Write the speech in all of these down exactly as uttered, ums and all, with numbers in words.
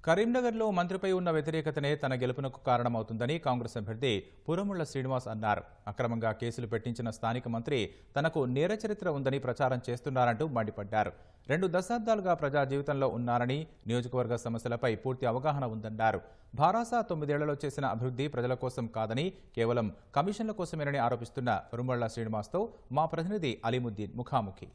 కరీంనగర్లో మంత్రిపై ఉన్న వ్యతిరేకతనే తన గెలుపునకు కారణమవుతుందని కాంగ్రెస్ అభ్యర్థి పురముళ్ల శ్రీనివాస్ అన్నారు. అక్రమంగా కేసులు పెట్టించిన స్థానిక మంత్రి తనకు నేర చరిత్ర ఉందని ప్రచారం చేస్తున్నారంటూ మండిపడ్డారు. రెండు దశాబ్దాలుగా ప్రజా జీవితంలో ఉన్నారని, నియోజకవర్గ సమస్యలపై పూర్తి అవగాహన ఉందన్నారు. భారాస తొమ్మిదేళ్లలో చేసిన అభివృద్ధి ప్రజల కోసం కాదని కేవలం కమిషన్ల కోసమేనని ఆరోపిస్తున్న పురముళ్ల శ్రీనివాస్తో మా ప్రతినిధి అలీముద్దీన్ ముఖాముఖి.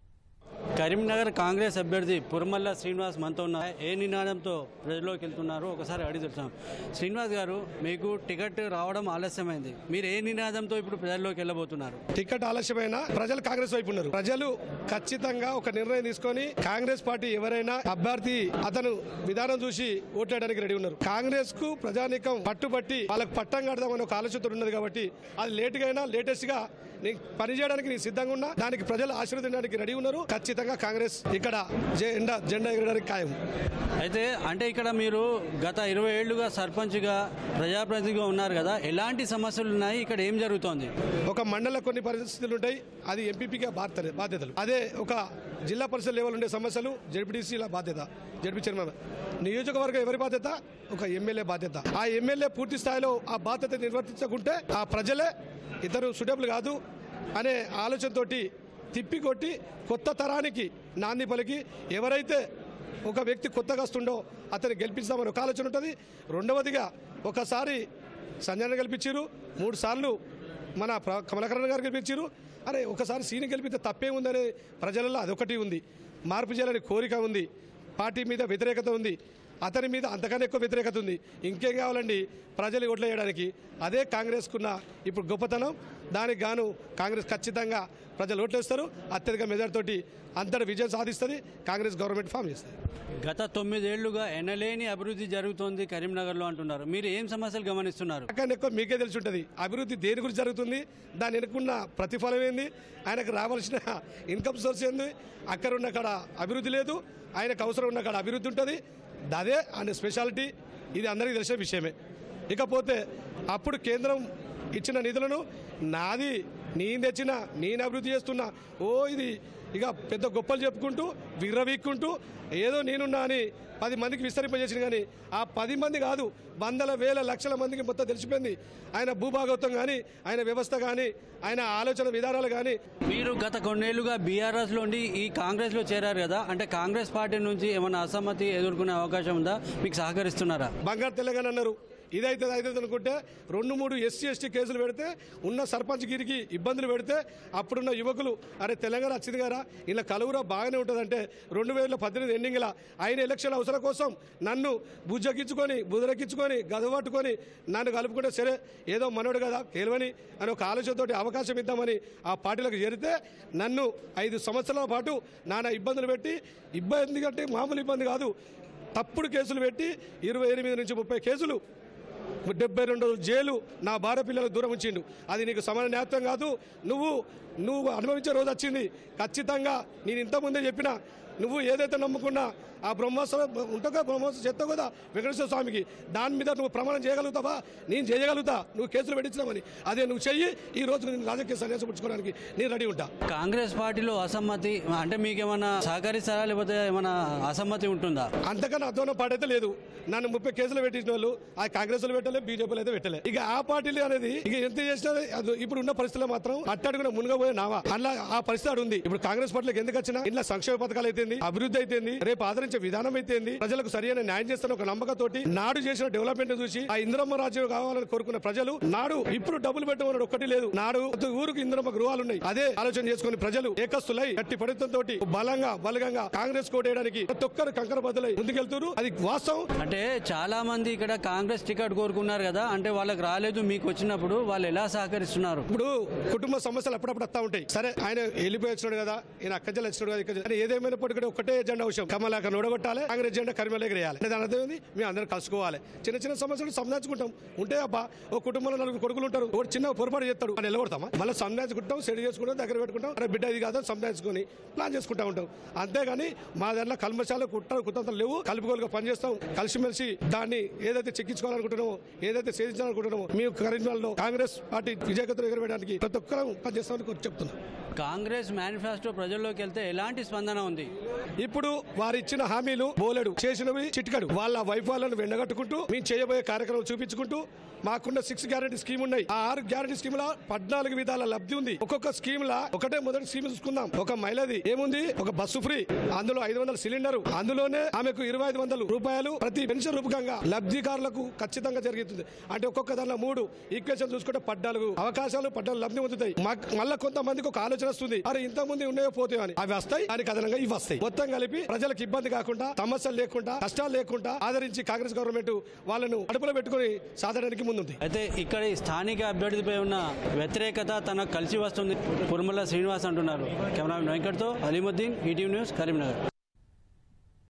కరీంనగర్ కాంగ్రెస్ అభ్యర్థి పురమల్ల శ్రీనివాస్ మనతో ఉన్న ఏ నినాదంతో ప్రజల్లోకి వెళ్తున్నారు ఒకసారి అడిగి తెలుసాం. శ్రీనివాస్ గారు, మీకు టికెట్ రావడం ఆలస్యమైంది, మీరు ఏ నినాదంతో ఇప్పుడు ప్రజల్లోకి వెళ్ళబోతున్నారు? టికెట్ ఆలస్యమైన ప్రజలు కాంగ్రెస్ వైపు ఉన్నారు. ప్రజలు ఖచ్చితంగా ఒక నిర్ణయం తీసుకొని కాంగ్రెస్ పార్టీ ఎవరైనా అభ్యర్థి అతను విధానం చూసి ఓట్లేయడానికి రెడీ ఉన్నారు. కాంగ్రెస్ కు ప్రజానీకం పట్టుబట్టి వాళ్ళకి పట్టం కడదామని ఒక ఆలోచన ఉన్నది కాబట్టి అది లేటుగా అయినా లేటెస్ట్ గా పనిచేయడానికి నేను సిద్ధంగా ఉన్నా. దానికి ప్రజలు ఆశీర్వదించడానికి రెడీ ఉన్నారు. ఖచ్చితంగా కాంగ్రెస్ ఇక్కడ జెండా జెండా ఎగరడానికి ఖాయం. అయితే అంటే ఇక్కడ మీరు గత ఇరవై ఏళ్లుగా సర్పంచ్గా ప్రజాప్రతినిధిగా ఉన్నారు కదా, ఎలాంటి సమస్యలు ఉన్నాయి, ఇక్కడ ఏం జరుగుతోంది? ఒక మండల కొన్ని పరిస్థితులు ఉంటాయి, అది ఎంపీపీగా బాధ్యతలు. అదే ఒక జిల్లా పరిషత్ లెవెల్ ఉండే సమస్యలు జెడ్పీటీసీల బాధ్యత, జెడ్పీ చైర్మన్. నియోజకవర్గం ఎవరి బాధ్యత? ఒక ఎమ్మెల్యే బాధ్యత. ఆ ఎమ్మెల్యే పూర్తి స్థాయిలో ఆ బాధ్యత నిర్వర్తించకుంటే ఆ ప్రజలే ఇద్దరు సుటబుల్ కాదు అనే ఆలోచనతో తిప్పికొట్టి కొత్త తరానికి నాంది పలికి ఎవరైతే ఒక వ్యక్తి కొత్తగా వస్తుండో అతన్ని గెలిపిస్తామని ఒక ఆలోచన ఉంటుంది. రెండవదిగా ఒకసారి సంజయ్ గెలిపించారు, మూడు సార్లు మన కమలాకరణ్ గారు గెలిపించారు. అరే ఒకసారి సీని గెలిపితే తప్పే ఉందనే ప్రజలలో అదొకటి ఉంది. మార్పు చేయాలని కోరిక ఉంది, పార్టీ మీద వ్యతిరేకత ఉంది, అతని మీద అంతకన్నా ఎక్కువ వ్యతిరేకత ఉంది. ఇంకేం కావాలండి ప్రజలు ఓట్లు వేయడానికి? అదే కాంగ్రెస్కున్న ఇప్పుడు గొప్పతనం. దానికి గాను కాంగ్రెస్ ఖచ్చితంగా ప్రజలు ఓట్లేస్తారు. అత్యధిక మెజార్టీతోటి అంతటి విజయం సాధిస్తుంది. కాంగ్రెస్ గవర్నమెంట్ ఫామ్ చేస్తుంది. గత తొమ్మిదేళ్లుగా ఎనలేని అభివృద్ధి జరుగుతోంది కరీంనగర్లో అంటున్నారు. మీరు ఏం సమస్యలు గమనిస్తున్నారు? కానీ ఎక్కువ మీకే తెలిసి ఉంటుంది అభివృద్ధి దేని గురించి జరుగుతుంది, దాని వెనుకున్న ప్రతిఫలం ఏంది, ఆయనకు రావాల్సిన ఇన్కమ్ సోర్స్ ఏంది. అక్కడ ఉన్న కాడ అభివృద్ధి లేదు, ఆయనకు అవసరం ఉన్న కాడ అభివృద్ధి ఉంటుంది. అదే ఆయన స్పెషాలిటీ. ఇది అందరికీ తెలిసే విషయమే. ఇకపోతే అప్పుడు కేంద్రం ఇచ్చిన నిధులను నాది నేను తెచ్చిన నేను అభివృద్ధి చేస్తున్నా, ఓ ఇది ఇక పెద్ద గొప్పలు చెప్పుకుంటూ విర్రవీక్కుంటూ ఏదో నేనున్నా అని పది మందికి విస్తరింపజేసిన. కానీ ఆ పది మంది కాదు, వందల వేల లక్షల మందికి మొత్తం తెలిసిపోయింది ఆయన భూభాగవతం కానీ, ఆయన వ్యవస్థ కానీ, ఆయన ఆలోచన విధానాలు కానీ. మీరు గత కొన్నేళ్లుగా బీఆర్ఎస్లో ఉండి ఈ కాంగ్రెస్లో చేరారు కదా, అంటే కాంగ్రెస్ పార్టీ నుంచి ఏమైనా అసమ్మతి ఎదుర్కొనే అవకాశం ఉందా? మీకు సహకరిస్తున్నారా? బంగారు తెలంగాణ అన్నారు, ఇదైతే అయితే అనుకుంటే రెండు మూడు ఎస్సీ ఎస్టీ కేసులు పెడితే ఉన్న సర్పంచ్ గిరికి ఇబ్బందులు పెడితే అప్పుడున్న యువకులు అరే తెలంగాణ వచ్చింది కదా ఇలా కలువురా బాగానే ఉంటుందంటే రెండు వేల పద్దెనిమిది ఎండింగ్లా ఆయన ఎలక్షన్ అవసరం కోసం నన్ను బుజ్జెక్కించుకొని బుదరెక్కించుకొని గదవట్టుకొని నన్ను కలుపుకుంటే సరే ఏదో మనోడు కదా గెలవని అని ఒక ఆలోచనతో అవకాశం ఇద్దామని ఆ పార్టీలకు చేరితే నన్ను ఐదు సంవత్సరాల పాటు నానా ఇబ్బందులు పెట్టి, ఇబ్బంది కంటే మామూలు ఇబ్బంది కాదు, తప్పుడు కేసులు పెట్టి ఇరవై ఎనిమిది నుంచి ముప్పై కేసులు డెబ్బై రెండు రోజులు జైలు నా భార్య పిల్లలకు దూరం ఉంచిండు. అది నీకు సమాన న్యాయం కాదు. నువ్వు నువ్వు అనుభవించే రోజు వచ్చింది. ఖచ్చితంగా నేను ఇంతకుముందే చెప్పిన, నువ్వు ఏదైతే నమ్ముకున్నా ఆ బ్రహ్మోత్సవం ఉంటుందా, బ్రహ్మోత్సవం చెప్తావు కదా వెంకటేశ్వర స్వామికి, దాని మీద నువ్వు ప్రమాణం చేయగలుగుతావా? నేను చేయగలుగుతా. నువ్వు కేసులు పెట్టించినామని అదే నువ్వు చెయ్యి. ఈ రోజు నేను రాజకీయ సన్యాసం పుచ్చుకోవడానికి నేను రెడీ ఉంటా. కాంగ్రెస్ పార్టీలో అసమ్మతి అంటే మీకేమన్నా సహకరిస్తారా, లేకపోతే ఏమైనా అసమ్మతి ఉంటుందా? అంతకన్నా అర్థం పాట అయితే లేదు. నన్ను ముప్పై కేసులు పెట్టించిన వాళ్ళు ఆ కాంగ్రెస్ లో పెట్టలే, బీజేపీలో అయితే పెట్టలే. ఇక ఆ పార్టీలు అనేది ఇక ఎంత చేసినా ఇప్పుడు ఉన్న పరిస్థితుల్లో మాత్రం అట్టడుగున మునగబోయే నావా అలా ఆ పరిస్థితి ఉంది. ఇప్పుడు కాంగ్రెస్ పార్టీలకు ఎందుకు వచ్చినా ఇలా సంక్షేమ పథకాలు అయితే అభివృద్ధి అయితే రేపు ఆదరించే విధానం అయితే ప్రజలకు సరైన న్యాయం చేస్తున్న ఒక నమ్మకంతోటి నాడు చేసిన డెవలప్మెంట్ చూసి ఆ ఇంద్రమ్మ రాజ్యం కావాలని కోరుకున్న ప్రజలు నాడు ఇప్పుడు డబ్బులు పెట్టమని ఒక్కటి లేదు. నాడు ఊరికి ఇంద్రమ్మ గృహాలు ఉన్నాయి. అదే ఆలోచన చేసుకుని ప్రజలు ఏకస్తులై గట్టి పడితంతో బలంగా బలగంగా కాంగ్రెస్ కోటేయడానికి ప్రతి ఒక్కరు కంకర బదులై ముందుకెళ్తున్నారు. అది వాస్తవం. అంటే చాలా మంది ఇక్కడ కాంగ్రెస్ టికెట్ కోరుకున్నారు కదా, అంటే వాళ్ళకి రాలేదు, మీకు వచ్చినప్పుడు వాళ్ళు ఎలా సహకరిస్తున్నారు? ఇప్పుడు కుటుంబ సమస్యలు అప్పుడప్పుడు వస్తా ఉంటాయి. సరే ఆయన వెళ్ళిపోయి వచ్చినాడు కదా, ఈయన అక్కజలు వచ్చినాడు కదా, ఇక్కడ ఏదేమైనప్పటికీ ఒకటే ఎజెండా అవసరం, కమలాకర్ ఓడగొట్టాలి, కాంగ్రెస్ జెండా కరిమేలకు వేయాలి. దాని అర్థం ఏంది? మేము అందరం కలుసుకోవాలి. చిన్న చిన్న సమస్యలు సంధాచుకుంటాం. ఉంటే అబ్బా ఓ కుటుంబంలో నలుగురు కొడుకులు ఉంటారు, ఒక చిన్న పొరపాటు చేస్తాడు అని నిలబడతామా? మళ్ళీ సంధాచుకుంటాం, సెడి చేసుకుంటాం, దగ్గర పెట్టుకుంటాం, అరే బిడ్డ ఇది కాదని సంధాచుకొని ప్లాన్ చేసుకుంటా ఉంటాం. అంతేగాని మా దాంట్లో కల్మశాలు కుట్ర కుతంత్రాలు లేవు. కలుపుకోలుగా పనిచేస్తాం. కలిసిమెలిసి దాన్ని ఏదైతే చెక్కించుకోవాలనుకుంటున్నామో, ఏదైతే సేధించాలనుకుంటున్నామో, మేము కరీంనగర్లో కాంగ్రెస్ పార్టీ విజయగతులు ఎగరవేయడానికి ప్రతి ఒక్కరూ పనిచేస్తామని చెప్తున్నాం. కాంగ్రెస్ మేనిఫెస్టో ప్రజల్లోకి వెళ్తే ఎలాంటి స్పందన ఉంది? ఇప్పుడు వారు ఇచ్చిన హామీలు బోలెడు, చేసినవి చిటికడు. వాళ్ళ వైఫల్యాలను వెండగట్టుకుంటూ మేము చేయబోయే కార్యక్రమం చూపించుకుంటూ మాకున్న సిక్స్ గ్యారెంటీ స్కీమ్ ఉన్నాయి. ఆ ఆరు గ్యారెంటీ స్కీమ్ లా పద్నాలుగు విధాల లబ్ధి ఉంది. ఒక్కొక్క స్కీమ్ లా ఒకటే మొదటి స్కీమ్ చూసుకుందాం. ఒక మహిళది ఏముంది, ఒక బస్సు ఫ్రీ, అందులో ఐదు వందల సిలిండర్, అందులోనే ఆమెకు ఇరవై ఐదు వందల రూపాయలు ప్రతి పెన్షన్ రూపకంగా లబ్ధిదారులకు ఖచ్చితంగా జరుగుతుంది. అంటే ఒక్కొక్క దానిలో మూడు ఈక్వేషన్ చూసుకుంటే పద్నాలుగు అవకాశాలు, పద్నాలుగు లబ్ధి పొందుతాయి. మళ్ళీ కొంతమందికి ఒక ఆలోచన వస్తుంది, అరే ఇంత ముందు ఉన్నాయో పోతాయో అని. అవి వస్తాయి, దానికి అదనంగా ఇవి వస్తాయి. మొత్తం కలిపి ప్రజలకు ఇబ్బంది కాకుండా, సమస్యలు లేకుండా, కష్టాలు లేకుండా ఆదరించి కాంగ్రెస్ గవర్నమెంట్ వాళ్ళను అడుపులో పెట్టుకుని సాధడానికి ముందుంది. అయితే ఇక్కడ స్థానిక అభ్యర్థిపై ఉన్న వ్యతిరేకత తనకు కలిసి వస్తుంది పురుమల్ల శ్రీనివాస్ అంటున్నారు. కెమెరా వెంకట్తో అలీముద్దీన్, ఈటీవీ న్యూస్, కరీంనగర్.